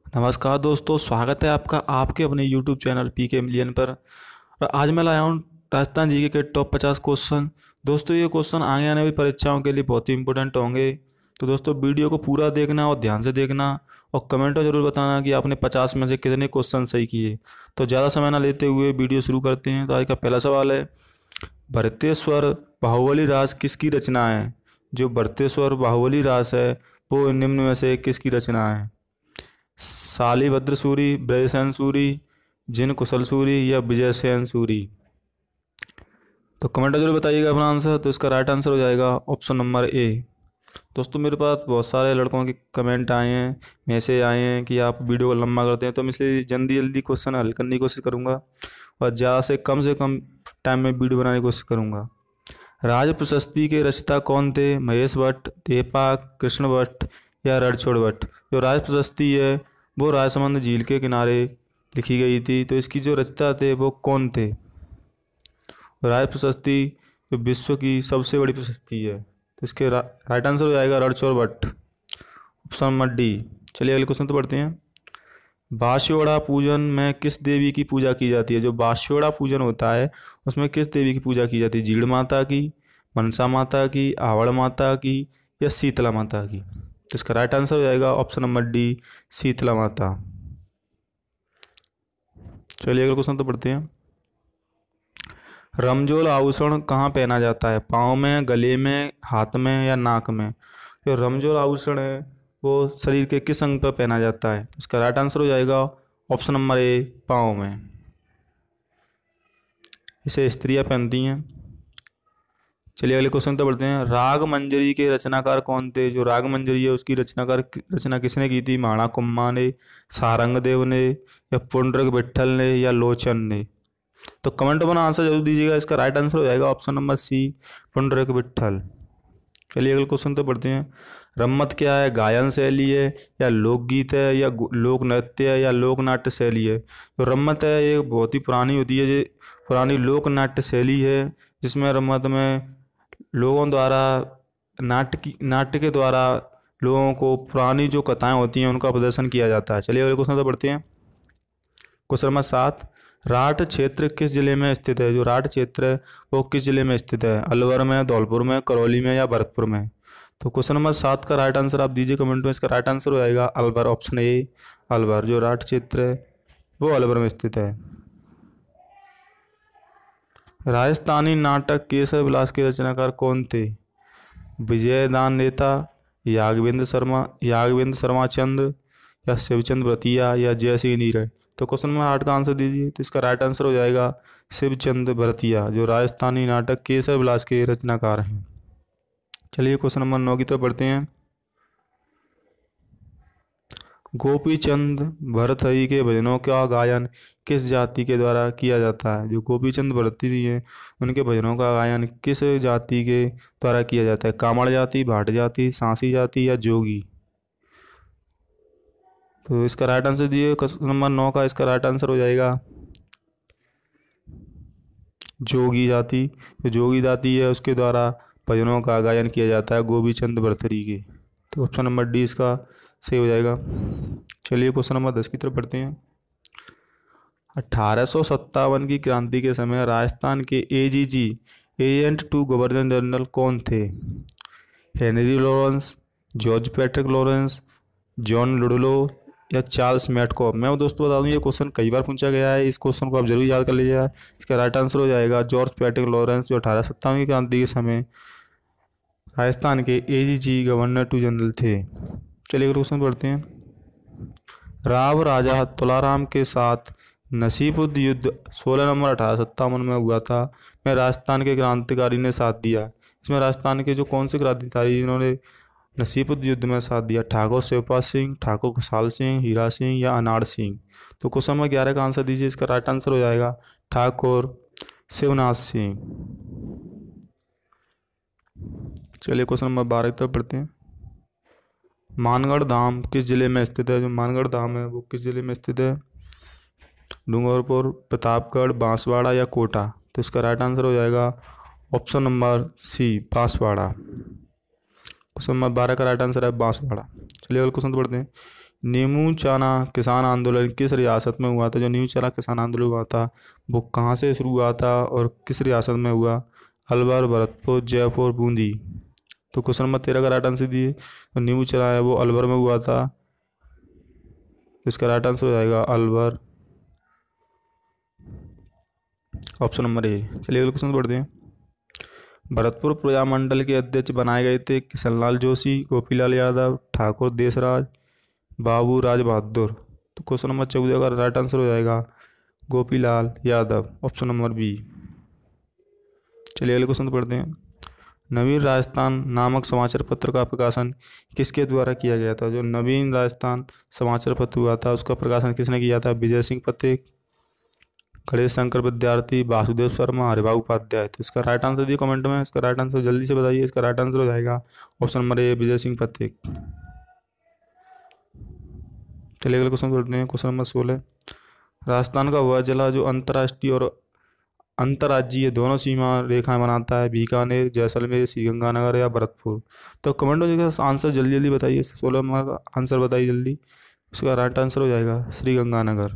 नमस्कार दोस्तों, स्वागत है आपका आपके अपने YouTube चैनल पीके मिलियन पर। और आज मैं लाया हूँ राजस्थान जीके के टॉप 50 क्वेश्चन। दोस्तों ये क्वेश्चन आगे आने वाली परीक्षाओं के लिए बहुत ही इंपॉर्टेंट होंगे। तो दोस्तों वीडियो को पूरा देखना और ध्यान से देखना और कमेंट में ज़रूर बताना कि आपने 50 में से कितने क्वेश्चन सही किए। तो ज़्यादा समय ना लेते हुए वीडियो शुरू करते हैं। तो आज का पहला सवाल है, भरतेश्वर बाहुबली राज किसकी रचना है? जो भरतेश्वर बाहुबली राज है वो निम्न में से किसकी रचना है? शालिभद्र सूरी, ब्रजसेन सूरी, जिन कुशल सूरी या विजयसेन सूरी? तो कमेंट में जरूर बताइएगा अपना आंसर। तो इसका राइट आंसर हो जाएगा ऑप्शन नंबर ए। दोस्तों मेरे पास बहुत सारे लड़कों के कमेंट आए हैं, मैसेज आए हैं कि आप वीडियो को लंबा करते हैं, तो मैं इसलिए जल्दी जल्दी क्वेश्चन हल करने की कोशिश करूंगा और ज़्यादा से कम टाइम में वीडियो बनाने की कोशिश करूंगा। राज प्रशस्ति के रचयिता कौन थे? महेश भट्ट, देवपाग, कृष्ण भट्ट या रणछोड़ भट्ट? जो राज प्रशस्ति है वो राजसमंद झील के किनारे लिखी गई थी। तो इसकी जो रचयिता थे वो कौन थे? राज प्रशस्ति जो विश्व की सबसे बड़ी प्रशस्ति है, तो इसके राइट आंसर हो जाएगा Ranchhod Bhatt, option number D. चलिए अगले क्वेश्चन तो पढ़ते हैं। बांसवाड़ा पूजन में किस देवी की पूजा की जाती है? जो बांसवाड़ा पूजन होता है उसमें किस देवी की पूजा की जाती है? जीड़ माता की, मनसा माता की, आवड़ माता की या शीतला माता की? तो इसका राइट आंसर हो जाएगा ऑप्शन नंबर डी, शीतला माता। चलिए अगले क्वेश्चन तो पढ़ते हैं। रमजोल आभूषण कहाँ पहना जाता है? पाँव में, गले में, हाथ में या नाक में? जो रमजोल आभूषण है वो शरीर के किस अंग पर पहना जाता है? इसका राइट आंसर हो जाएगा ऑप्शन नंबर ए, पाँव में। इसे स्त्रियां पहनती हैं। चलिए अगले क्वेश्चन तो पढ़ते हैं। राग मंजरी के रचनाकार कौन थे? जो राग मंजरी है उसकी रचना किसने की थी? माणा कुम्मा ने, सारंग देव ने या पुंडरक विट्ठल ने या लोचन ने? तो कमेंट में आंसर जरूर दीजिएगा। इसका राइट आंसर हो जाएगा option number C, Pundarik Vitthal. चलिए अगले क्वेश्चन तो पढ़ते हैं। रम्मत क्या है? गायन शैली है या लोकगीत है या लोक नृत्य है या लोक नाट्य शैली है? तो रम्मत है ये बहुत ही पुरानी होती है, ये पुरानी लोक नाट्य शैली है जिसमें रम्मत में लोगों द्वारा नाट्य के द्वारा लोगों को पुरानी जो कथाएं होती हैं उनका प्रदर्शन किया जाता है। चलिए अगले क्वेश्चन तो पढ़ते हैं। क्वेश्चन नंबर 7, राठ क्षेत्र किस जिले में स्थित है? जो राठ क्षेत्र है वो किस जिले में स्थित है? अलवर में, धौलपुर में, करौली में या भरतपुर में? तो क्वेश्चन नंबर 7 का राइट आंसर आप दीजिए कमेंट में। इसका राइट आंसर हो जाएगा अलवर, ऑप्शन ए, अलवर। जो राठ क्षेत्र है वो अलवर में स्थित है। राजस्थानी नाटक केसर विलास के रचनाकार कौन थे? विजयदान नेता, यागवेंद्र शर्मा चंद्र या शिवचंद्र भरतिया या जयसिंह नीरज? तो क्वेश्चन नंबर 8 का आंसर दीजिए। तो इसका राइट आंसर हो जाएगा शिवचंद्र भरतिया, जो राजस्थानी नाटक केसर विलास के रचनाकार हैं। चलिए क्वेश्चन नंबर 9 की तरफ बढ़ते हैं। गोपी चंद भरतहरि के भजनों का गायन किस जाति के द्वारा किया जाता है? जो गोपी चंद भरतहरि है उनके भजनों का गायन किस जाति के द्वारा किया जाता है? कामड़ जाति, भाट जाति, सांसी जाति या जोगी? तो इसका राइट आंसर दिए क्वेश्चन नंबर 9 का। इसका राइट आंसर हो जाएगा जोगी जाति। जो जोगी जाति है उसके द्वारा भजनों का गायन किया जाता है गोपी चंद भरतहरि के। तो ऑप्शन नंबर डी इसका सही हो जाएगा। चलिए क्वेश्चन नंबर 10 की तरफ पढ़ते हैं। 1857 की क्रांति के समय राजस्थान के AGG agent to governor general कौन थे? Henry Lawrence, George Patrick Lawrence, John Ludlow या चार्ल्स मैटकॉफ? मैं दोस्तों बता दूं ये क्वेश्चन कई बार पूछा गया है, इस क्वेश्चन को आप जरूर याद कर लीजिएगा। इसका राइट आंसर हो जाएगा जॉर्ज पैट्रिक लॉरेंस, जो 1857 की क्रांति के समय राजस्थान के एजीजी गवर्नर टू जनरल थे। चलिए क्वेश्चन पढ़ते हैं। राव राजा तुलाराम के साथ नसीबुद्द युद्ध 16 नवंबर 1857 में हुआ था, में राजस्थान के क्रांतिकारी ने साथ दिया। इसमें राजस्थान के जो कौन से क्रांतिकारी जिन्होंने नसीबुद्द युद्ध में साथ दिया? ठाकुर शिवपाल सिंह, ठाकुर खुशहाल सिंह, हीरा सिंह या अनाड़ सिंह? तो क्वेश्चन नंबर 11 का आंसर दीजिए। इसका राइट आंसर हो जाएगा ठाकुर शिवनाथ सिंह। चलिए क्वेश्चन नंबर 12 की तरफ पढ़ते हैं। मानगढ़ धाम किस जिले में स्थित है? जो मानगढ़ धाम है वो किस जिले में स्थित है? डूंगरपुर, प्रतापगढ़, बांसवाड़ा या कोटा? तो इसका राइट आंसर हो जाएगा option number C, Banswara. Question number 12 का राइट आंसर है बांसवाड़ा। चलिए अगले क्वेश्चन पढ़ते हैं। नीमू चना किसान आंदोलन किस रियासत में हुआ था? जो नीमू चना किसान आंदोलन हुआ था वो कहाँ से शुरू हुआ था और किस रियासत में हुआ? अलवर, भरतपुर, जयपुर, बूंदी। तो क्वेश्चन नंबर 13 का राइट आंसर दिए। तो नीमू चना है वो अलवर में हुआ था। इसका राइट आंसर हो जाएगा अलवर, ऑप्शन नंबर ए। चलिए अगले क्वेश्चन पढ़ते हैं। भरतपुर प्रजामंडल के अध्यक्ष बनाए गए थे किशनलाल जोशी, गोपीलाल यादव, ठाकुर देसराज, बाबू राज बहादुर। तो क्वेश्चन नंबर 14 का राइट आंसर हो जाएगा Gopilal Yadav, option number B. चलिए अगले क्वेश्चन पढ़ते हैं। नवीन राजस्थान नामक समाचार पत्र का प्रकाशन किसके द्वारा किया गया था? जो नवीन राजस्थान समाचार पत्र हुआ था उसका प्रकाशन किसने किया था? विजय सिंह पथिक, गणेश शंकर विद्यार्थी, वासुदेव शर्मा, हरिभाऊ उपाध्याय। तो इसका राइट आंसर दिए कमेंट में। इसका राइट आंसर जल्दी से बताइए। इसका राइट आंसर हो जाएगा option number A, Vijay Singh Pathik. चलिए अगले क्वेश्चन पढ़ते हैं। Question number 16। राजस्थान का वह जिला जो अंतर्राष्ट्रीय और अंतर्राज्यीय दोनों सीमा रेखाएं बनाता है, बीकानेर, जैसलमेर, श्रीगंगानगर या भरतपुर। तो कमेंट में आंसर जल्दी जल्दी बताइए। 16 नंबर का आंसर बताइए जल्दी। इसका राइट आंसर हो जाएगा श्रीगंगानगर,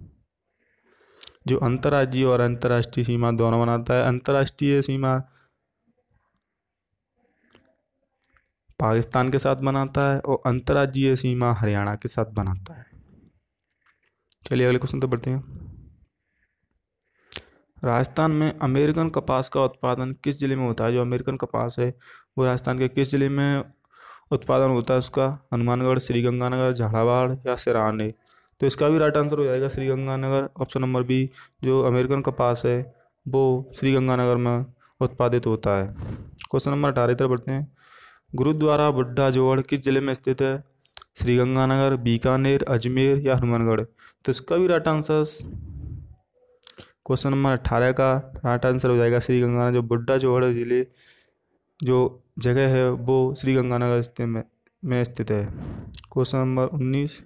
जो अंतर्राज्यीय और अंतर्राष्ट्रीय सीमा दोनों बनाता है। अंतर्राष्ट्रीय सीमा पाकिस्तान के साथ बनाता है और अंतर्राज्यीय सीमा हरियाणा के साथ बनाता है। चलिए अगले क्वेश्चन तो बढ़ते हैं। राजस्थान में अमेरिकन कपास का उत्पादन किस जिले में होता है? जो अमेरिकन कपास है वो राजस्थान के किस जिले में उत्पादन होता है उसका? हनुमानगढ़, श्रीगंगानगर, झालावाड़ या सिराने। तो इसका भी राइट आंसर हो जाएगा श्रीगंगानगर, ऑप्शन नंबर बी। जो अमेरिकन कपास है वो श्रीगंगानगर में उत्पादित होता है। क्वेश्चन नंबर 18 तरफ बढ़ते हैं। गुरुद्वारा बुड्ढा जोड़ किस जिले में स्थित है? श्रीगंगानगर, बीकानेर, अजमेर या हनुमानगढ़। तो इसका भी राइट आंसर क्वेश्चन नंबर 18 का राइट आंसर हो जाएगा श्रीगंगानगर। जो बुड्ढा जोड़ जिले जो जगह है वो श्रीगंगानगर में स्थित है। Question number 19।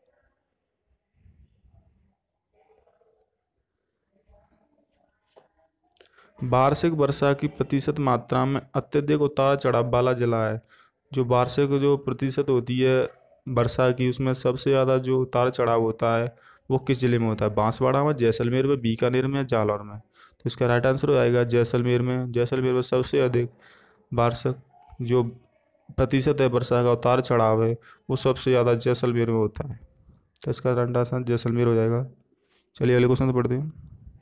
वार्षिक वर्षा की प्रतिशत मात्रा में अत्यधिक उतार चढ़ाव वाला जिला है। जो वार्षिक जो प्रतिशत होती है वर्षा की उसमें सबसे ज़्यादा जो उतार चढ़ाव होता है वो किस जिले में होता है? बांसवाड़ा में, जैसलमेर में, बीकानेर में या जालौर में। तो इसका राइट आंसर हो जाएगा जैसलमेर में। जैसलमेर में सबसे अधिक वार्षिक जो प्रतिशत है वर्षा का उतार चढ़ाव है वो सबसे ज़्यादा जैसलमेर में होता है। तो इसका राइट आंसर जैसलमेर हो जाएगा। चलिए अगले क्वेश्चन पढ़ते हैं।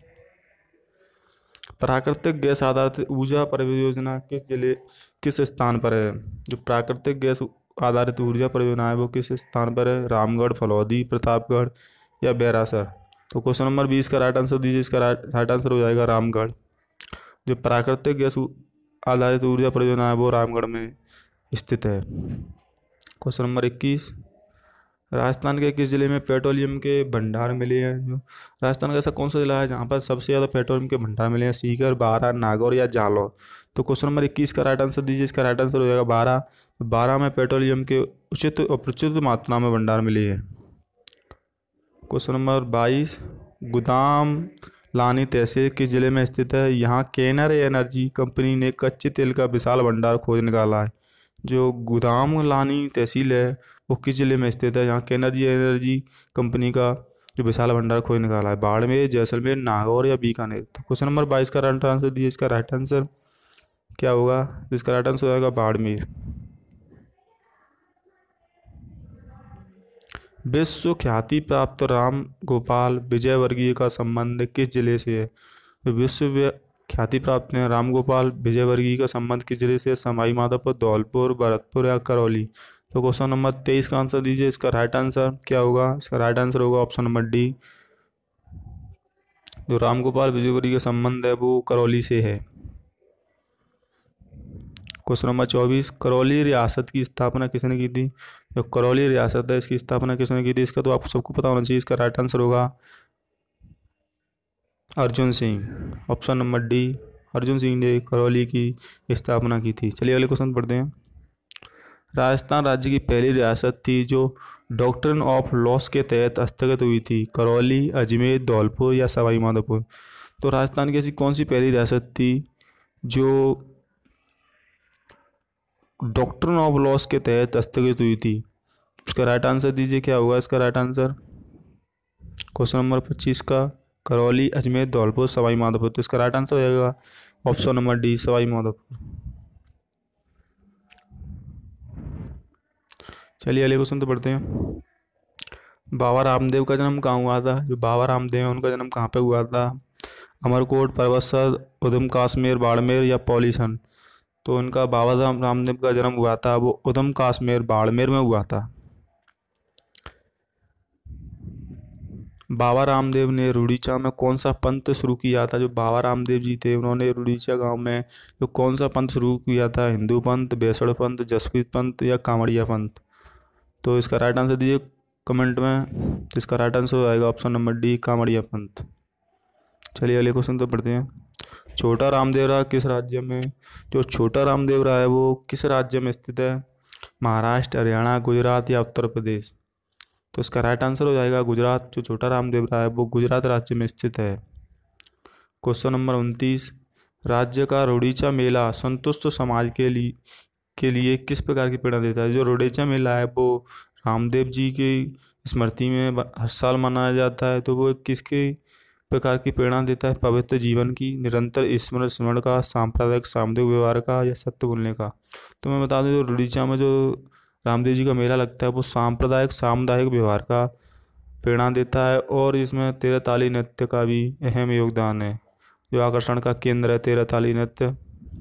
प्राकृतिक गैस आधारित ऊर्जा परियोजना किस स्थान पर है? जो प्राकृतिक गैस आधारित ऊर्जा परियोजना है वो किस स्थान पर है? रामगढ़, फलौदी, प्रतापगढ़ या बैरासर। तो क्वेश्चन नंबर 20 का राइट आंसर दीजिए। इसका राइट आंसर हो जाएगा रामगढ़। जो प्राकृतिक गैस आधारित ऊर्जा परियोजना है वो रामगढ़ में स्थित है। Question number 21। राजस्थान के किस जिले में पेट्रोलियम के भंडार मिले हैं? जो राजस्थान का ऐसा कौन सा जिला है जहाँ पर सबसे ज़्यादा पेट्रोलियम के भंडार मिले हैं? सीकर, बारां, नागौर या जालौर। तो क्वेश्चन नंबर 21 का राइट आंसर दीजिए। इसका राइट आंसर हो जाएगा बारां। बारां में पेट्रोलियम के उचित और प्रचुर मात्रा में भंडार मिले हैं। Question number 22। गोदाम लानी तहसील किस जिले में स्थित है? यहाँ केनर एनर्जी कंपनी ने कच्चे तेल का विशाल भंडार खोज निकाला है। जो गोदाम लानी तहसील है वो किस जिले में स्थित है? यहाँ केनर्जी एनर्जी कंपनी का जो विशाल भंडार खोज निकाला है। बाड़मेर, जैसलमेर, नागौर या बीकानेर। तो क्वेश्चन नंबर 22 का राइट आंसर दिए। इसका राइट आंसर क्या होगा? इसका राइट आंसर हो जाएगा बाड़मेर। विश्व ख्याति प्राप्त राम गोपाल विजयवर्गीय का संबंध किस जिले से है? तो विश्व ख्याति प्राप्त हैं राम गोपाल विजयवर्गीय का संबंध किस जिले से? सवाई माधोपुर, धौलपुर, भरतपुर या करौली। तो क्वेश्चन नंबर 23 का आंसर दीजिए। इसका राइट आंसर क्या होगा? इसका राइट आंसर होगा ऑप्शन नंबर डी। जो राम गोपाल विजयवर्गीय का संबंध है वो करौली से है। Question number 24। करौली रियासत की स्थापना किसने की थी? जो करौली रियासत है इसकी स्थापना किसने की थी? इसका तो आपको सबको पता होना चाहिए। इसका राइट आंसर होगा Arjun Singh, option number D. Arjun Singh ने करौली की स्थापना की थी। चलिए अगले क्वेश्चन पढ़ते हैं। राजस्थान राज्य की पहली रियासत थी जो डॉक्ट्रिन ऑफ लॉस के तहत हस्तगत हुई थी? करौली, अजमेर, धौलपुर या सवाई माधोपुर। तो राजस्थान की ऐसी कौन सी पहली रियासत थी जो डॉक्ट्रिन ऑफ लॉस के तहत हस्तगत हुई थी? इसका राइट आंसर दीजिए, क्या होगा इसका राइट आंसर। क्वेश्चन नंबर 25 का करौली, अजमेर, धौलपुर, सवाई माधोपुर। तो इसका राइट आंसर हो जाएगा option number D, Sawai Madhopur. चलिए अगले क्वेश्चन तो पढ़ते हैं। बाबा रामदेव का जन्म कहाँ हुआ था। जो बाबा रामदेव है उनका जन्म कहाँ पे हुआ था। अमरकोट, परबतसर, उधम काश्मीर, बाड़मेर या पॉलीसन। तो उनका बाबा रामदेव का जन्म हुआ था वो उधम काश्मीर बाड़मेर में हुआ था। बाबा रामदेव ने रुड़ीचा में कौन सा पंथ शुरू किया था। जो बाबा रामदेव जी थे उन्होंने रुड़ीचा गांव में जो कौन सा पंथ शुरू किया था। हिंदू पंथ, बेसड़ पंथ, जसप्रीत पंथ या कांवड़िया पंथ। तो इसका राइट आंसर दीजिए कमेंट में। तो इसका राइट आंसर हो जाएगा ऑप्शन नंबर डी, कांवड़िया पंथ। चलिए अगले क्वेश्चन तो पढ़ते हैं। छोटा रामदेव राय किस राज्य में। जो छोटा रामदेव राय है वो किस राज्य में स्थित है। महाराष्ट्र, हरियाणा, गुजरात या उत्तर प्रदेश। तो इसका राइट आंसर हो जाएगा गुजरात। जो छोटा रामदेव राय है वो गुजरात राज्य में स्थित है। क्वेश्चन नंबर 29, राज्य का रुड़ीचा मेला संतुष्ट समाज के लिए किस प्रकार की प्रेरणा देता है। जो रुड़ीचा मेला है वो रामदेव जी की स्मृति में हर साल मनाया जाता है। तो वो किसके प्रकार की प्रेरणा देता है। पवित्र जीवन की, निरंतर स्मरण का, सांप्रदायिक सामुदायिक व्यवहार का या सत्य बोलने का। तो मैं बता दूं जो रुड़ीचा में जो रामदेव जी का मेला लगता है वो सांप्रदायिक सामुदायिक व्यवहार का प्रेरणा देता है। और इसमें तेरह ताली नृत्य का भी अहम योगदान है। जो आकर्षण का केंद्र है तेरह ताली नृत्य।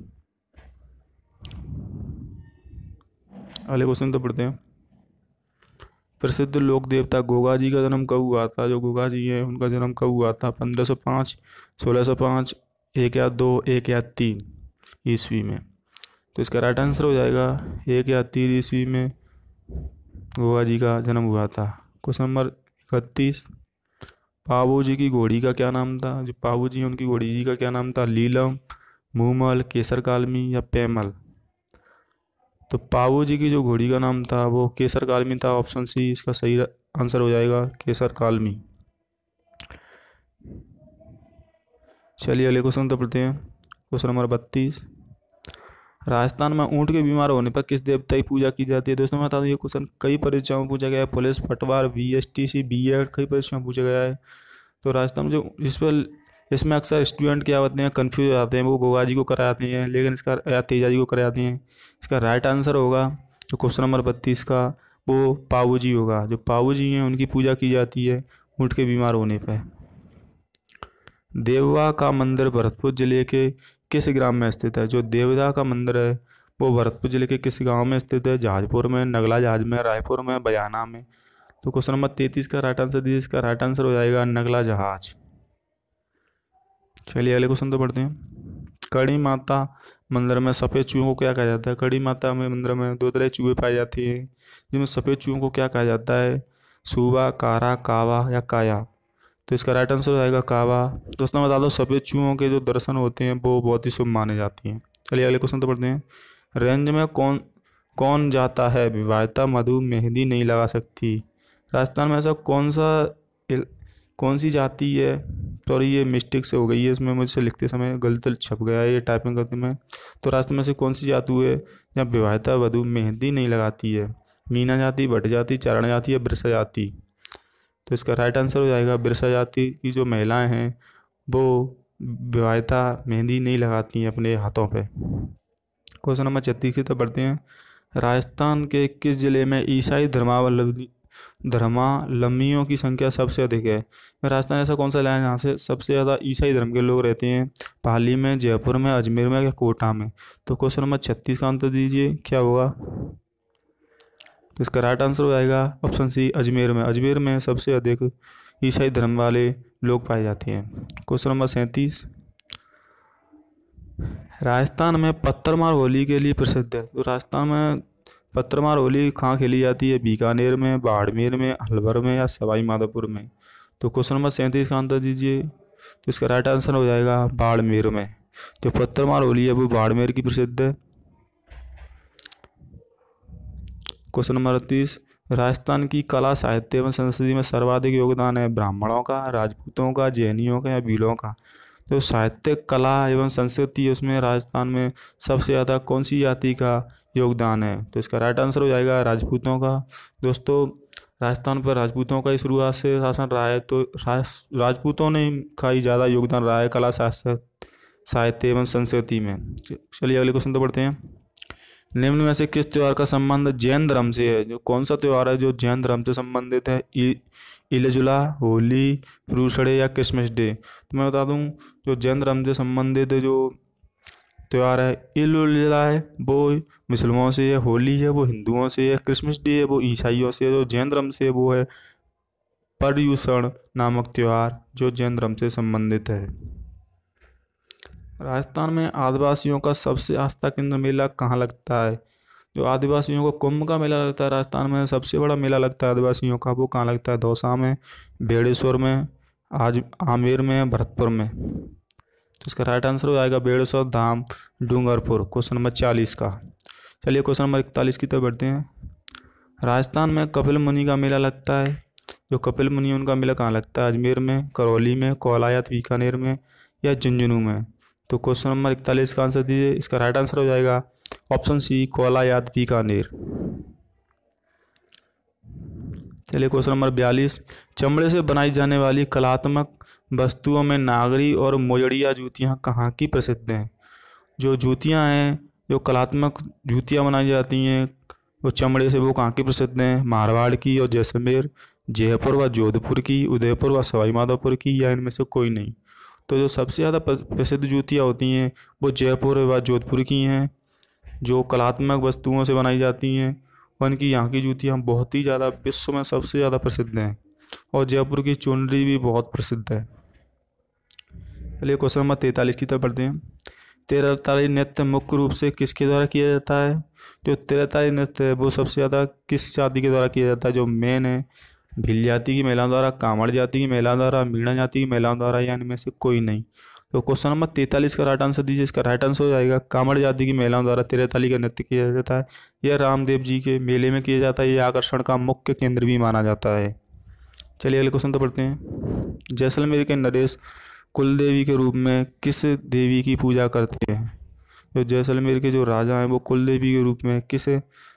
अगले क्वेश्चन तो पढ़ते हैं। प्रसिद्ध लोक देवता गोगा जी का जन्म कब हुआ था। जो गोगा जी हैं उनका जन्म कब हुआ था। 1505, 1605, 1 या 2, 1 या 3 ईस्वी में। तो इसका राइट आंसर हो जाएगा 1 या 3 ईस्वी में गोगा जी का जन्म हुआ था। क्वेश्चन नंबर 31, पाबू जी की घोड़ी का क्या नाम था। जो पाबू जी हैं उनकी घोड़ी जी का क्या नाम था। लीलम, मूमल, केसर कालमी या पैमल। तो पाबू जी की जो घोड़ी का नाम था वो केसर कालमी था। ऑप्शन सी इसका सही आंसर हो जाएगा, केसर कालमी। चलिए अगले क्वेश्चन तो पढ़ते हैं। क्वेश्चन नंबर 32, राजस्थान में ऊँट के बीमार होने पर किस देवता की पूजा की जाती है। दोस्तों मैं बता दूं ये क्वेश्चन कई परीक्षाओं में पूछा गया है। पुलिस, पटवार, VSTC, BEड कई परीक्षाओं में पूछा गया है। तो राजस्थान में जो इसमें अक्सर स्टूडेंट क्या होते हैं कन्फ्यूज हो जाते हैं। वो गोगा जी को कराते हैं लेकिन इसका या तेजा जी को कराते हैं। इसका राइट आंसर होगा जो क्वेश्चन नंबर 32 का वो पाबू जी होगा। जो पाबू जी हैं उनकी पूजा की जाती है ऊँट के बीमार होने पर। देववा का मंदिर भरतपुर जिले के किस ग्राम में स्थित है। जो देवदा का मंदिर है वो भरतपुर जिले के किस गांव में स्थित है। जहाजपुर में, नगला जहाज में, रायपुर में, बयाना में। तो क्वेश्चन नंबर 33 का राइट आंसर दीजिए। इसका राइट आंसर हो जाएगा नगला जहाज। चलिए अगले क्वेश्चन तो पढ़ते हैं। कड़ी माता मंदिर में सफ़ेद चूहों को क्या कहा जाता है। कड़ी माता में मंदिर में 2 तरह चूहे पाए जाते हैं जिनमें सफ़ेद चूहों को क्या कहा जाता है। सूबा, कारा, कावा या काया। तो इसका राइट आंसर हो जाएगा कावा। दोस्तों मैं बता दो सफ़ेद चूहों के जो दर्शन होते हैं वो बहुत ही शुभ माने जाते हैं। चलिए अगले क्वेश्चन तो पढ़ते हैं। रेंज में कौन जाता है विवाहिता मधु मेहंदी नहीं लगा सकती। राजस्थान में ऐसा कौन सी जाति है। सॉरी ये मिस्टेक से हो गई है, इसमें मुझसे लिखते समय गलत छप गया है ये टाइपिंग करते में। तो राजस्थान में से कौन सी जाति है जहाँ विवाहिता वधु मेहंदी नहीं लगाती है। मीना जाति, भट्ट जाति, चारण जाति या बिरसा जाति। तो इसका राइट आंसर हो जाएगा बिरसा जाति की जो महिलाएं हैं वो विवाहिता मेहंदी नहीं लगाती हैं अपने हाथों पे। क्वेश्चन नंबर 36 की तो पढ़ते हैं। राजस्थान के किस जिले में ईसाई धर्मावलंबियों की संख्या सबसे अधिक है। राजस्थान ऐसा कौन सा जिला है जहाँ से सबसे ज़्यादा ईसाई धर्म के लोग रहते हैं। पाली में, जयपुर में, अजमेर में या कोटा में। तो क्वेश्चन नंबर 36 का आंसर दीजिए क्या होगा। तो इसका राइट आंसर हो जाएगा ऑप्शन सी अजमेर में। अजमेर में सबसे अधिक ईसाई धर्म वाले लोग पाए जाते हैं। क्वेश्चन नंबर 37, राजस्थान में पत्थरमार होली के लिए प्रसिद्ध है। तो राजस्थान में पत्थरमार होली कहाँ खेली जाती है। बीकानेर में, बाड़मेर में, अलवर में या सवाई माधोपुर में। तो क्वेश्चन नंबर 37 का आंसर दीजिए। तो इसका राइट आंसर हो जाएगा बाड़मेर में। जो पत्थरमार होली है वो बाड़मेर की प्रसिद्ध है। क्वेश्चन नंबर 38, राजस्थान की कला, साहित्य एवं संस्कृति में सर्वाधिक योगदान है ब्राह्मणों का, राजपूतों का, जैनियों का या भीलों का। तो साहित्य, कला एवं संस्कृति उसमें राजस्थान में सबसे ज़्यादा कौन सी जाति का योगदान है। तो इसका राइट आंसर हो जाएगा राजपूतों का। दोस्तों राजस्थान पर राजपूतों का ही शुरुआत से शासन रहा है, तो राजपूतों ने का ही ज़्यादा योगदान रहा है कला साहित्य एवं संस्कृति में। चलिए अगले क्वेश्चन तो पढ़ते हैं। निम्न में से किस त्योहार का संबंध जैन धर्म से है? जो कौन सा त्योहार है जो जैन धर्म से संबंधित है? इलेजुला, होली, रूसड़े या क्रिसमस डे? तो मैं बता दूं, जो जैन धर्म से संबंधित जो त्यौहार है इलेजुला है वो मुसलमानों से है, होली है वो हिंदुओं से है, क्रिसमस डे है वो ईसाइयों से है। जो जैन धर्म से है वो है पर्युषण नामक त्यौहार जो जैन धर्म से संबंधित है। राजस्थान में आदिवासियों का सबसे आस्था केंद्र मेला कहाँ लगता है? जो आदिवासियों को कुंभ का मेला लगता है राजस्थान में, सबसे बड़ा मेला लगता है आदिवासियों का, वो कहाँ लगता है? दौसा में, बेड़ेश्वर में, आज आमेर में, भरतपुर में। तो इसका राइट आंसर हो जाएगा बेड़ेश्वर धाम, डूंगरपुर, क्वेश्चन नंबर 40 का। चलिए क्वेश्चन नंबर 41 की तरफ बढ़ते हैं। राजस्थान में कपिल मुनि का मेला लगता है। जो कपिल मुनि उनका मेला कहाँ लगता है? अजमेर में, करौली में, कोलायत बीकानेर में या झुंझुनू में? तो क्वेश्चन नंबर 41 का आंसर दीजिए। इसका राइट आंसर हो जाएगा ऑप्शन सी, कोलायत बीकानेर। चलिए क्वेश्चन नंबर 42। चमड़े से बनाई जाने वाली कलात्मक वस्तुओं में नागरी और मोजड़िया जूतियाँ कहाँ की प्रसिद्ध हैं? जो जूतियाँ हैं, जो कलात्मक जूतियाँ बनाई जाती हैं वो चमड़े से, वो कहाँ की प्रसिद्ध हैं? मारवाड़ की और जैसलमेर, जयपुर व जोधपुर की, उदयपुर व सवाई माधोपुर की, या इनमें से कोई नहीं? तो जो सबसे ज़्यादा प्रसिद्ध जूतियाँ होती हैं वो जयपुर व जोधपुर की हैं। जो कलात्मक वस्तुओं से बनाई जाती हैं उनकी यहाँ की जूतियाँ बहुत ही ज़्यादा विश्व में सबसे ज़्यादा प्रसिद्ध हैं, और जयपुर की चुनरी भी बहुत प्रसिद्ध है। चलिए क्वेश्चन नंबर 43 की तरफ बढ़ते हैं। तेरहताली नृत्य मुख्य रूप से किसके द्वारा किया जाता है? जो तेरहताली नृत्य है वो सबसे ज़्यादा किस जाति के द्वारा किया जाता है? जो मेन है भील जाति की महिलाओं द्वारा, कांवड़ जाति की महिलाओं द्वारा, मीणा जाति की महिलाओं द्वारा, या इनमें से कोई नहीं? तो क्वेश्चन नंबर 43 का राइट आंसर दीजिए। इसका राइट आंसर हो जाएगा कांवड़ जाति की महिलाओं द्वारा तेरहताली का नृत्य किया जाता है। यह रामदेव जी के मेले में किया जाता है। यह आकर्षण का मुख्य केंद्र भी माना जाता है। चलिए अगले क्वेश्चन तो पढ़ते हैं। जैसलमेर के नरेश कुल देवी के रूप में किस देवी की पूजा करते हैं? जो जैसलमेर के जो राजा हैं वो कुल देवी के रूप में किस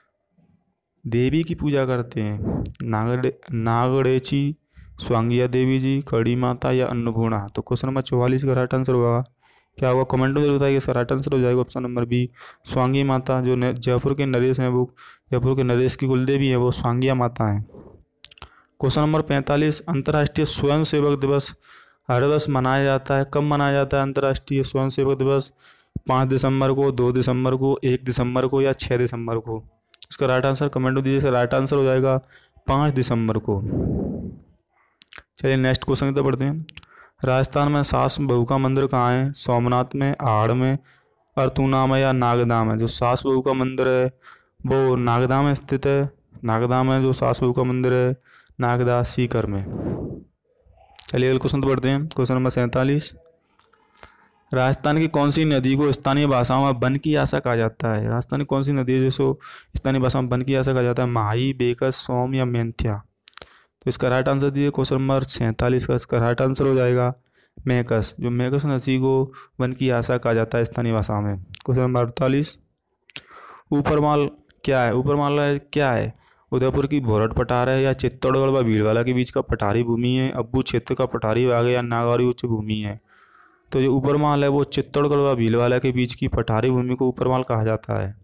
देवी की पूजा करते हैं? नागड़ेची, स्वांगिया देवी जी, कड़ी माता या अन्नपूर्णा? तो क्वेश्चन नंबर 44 का राइट आंसर होगा क्या होगा? कमेंट में जरूर बताइए। इसका राइट आंसर हो जाएगा ऑप्शन नंबर बी, स्वांगी माता। जो जयपुर के नरेश हैं वो, जयपुर के नरेश की कुल देवी है वो स्वांगिया माता हैं। Question number 45। अंतर्राष्ट्रीय स्वयंसेवक दिवस हर वर्ष मनाया जाता है। कब मनाया जाता है अंतर्राष्ट्रीय स्वयंसेवक दिवस? 5 दिसंबर को, 2 दिसंबर को, 1 दिसंबर को या 6 दिसंबर को? इसका राइट आंसर कमेंट में दीजिए। इसका राइट आंसर हो जाएगा 5 दिसंबर को। चलिए नेक्स्ट क्वेश्चन की तरफ बढ़ते हैं। राजस्थान में सास बहू का मंदिर कहाँ है? सोमनाथ में, आहड़ में, अरतूना में या नागदा में? जो सास बहू का मंदिर है वो नागदा में स्थित है। नागदा में जो सास बहू का मंदिर है, नागदा सीकर में। चलिए अगले क्वेश्चन तो पढ़ते हैं। Question number 47। राजस्थान की कौन सी नदी को स्थानीय भाषाओं में वन की आशा कहा जाता है? राजस्थान की कौन सी नदी है जिसको स्थानीय भाषा में वन की आशा कहा जाता है? माही, बेकस, सोम या मेंथिया? तो इसका राइट आंसर दीजिए। क्वेश्चन नंबर 47 का इसका राइट आंसर हो जाएगा मेकस। जो मेकस नदी को वन की आशा कहा जाता है स्थानीय भाषा में। Question number 48। ऊपरमाल क्या है? ऊपरमाल क्या है? उदयपुर की भोरट पठार है, या चित्तौड़गढ़ व भीलवाला के बीच का पठारी भूमि है, अब्बू क्षेत्र का पठारी भाग है, या नागौरी उच्च भूमि है? तो जो ऊपरमाल है वो चित्तौड़गढ़ व भीलवाला के बीच की पठारी भूमि को ऊपरमाल कहा जाता है।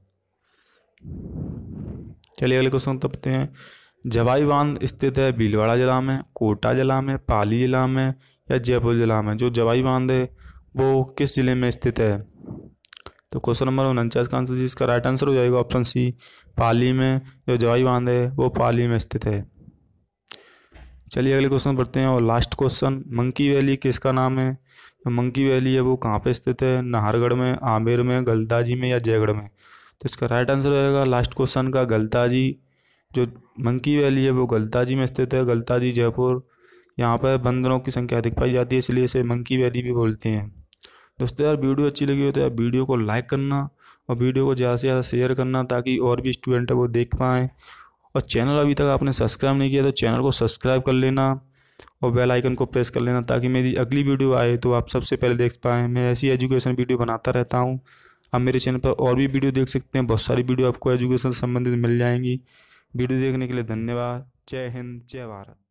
चलिए अगले क्वेश्चन तपते हैं। जवाई बांध स्थित है भीलवाड़ा जिला में, कोटा जिला में, पाली जिला में या जयपुर जिला में? जो जवाई बांध है वो किस जिले में स्थित है? तो क्वेश्चन नंबर 49 का आंसर जिसका राइट आंसर हो जाएगा ऑप्शन सी, पाली में। जो जवाई बांध है वो पाली में स्थित है। चलिए अगले क्वेश्चन पढ़ते हैं और लास्ट क्वेश्चन। मंकी वैली किसका नाम है? तो मंकी वैली है वो कहाँ पे स्थित है? नाहरगढ़ में, आमेर में, गलताजी में या जयगढ़ में? तो इसका राइट आंसर रहेगा लास्ट क्वेश्चन का गलताजी। जो मंकी वैली है वो गलताजी में स्थित है। गलताजी जयपुर। यहाँ पर बंदरों की संख्या अधिक पाई जाती है इसलिए इसे मंकी वैली भी बोलते हैं। दोस्तों यार वीडियो अच्छी लगी हो तो यार वीडियो को लाइक करना और वीडियो को ज़्यादा से ज़्यादा शेयर करना ताकि और भी स्टूडेंट है वो देख पाएँ। और चैनल अभी तक आपने सब्सक्राइब नहीं किया तो चैनल को सब्सक्राइब कर लेना और बेल आइकन को प्रेस कर लेना ताकि मेरी अगली वीडियो आए तो आप सबसे पहले देख पाएँ। मैं ऐसी एजुकेशन वीडियो बनाता रहता हूँ। आप मेरे चैनल पर और भी वीडियो देख सकते हैं, बहुत सारी वीडियो आपको एजुकेशन से संबंधित मिल जाएंगी। वीडियो देखने के लिए धन्यवाद। जय हिंद, जय भारत।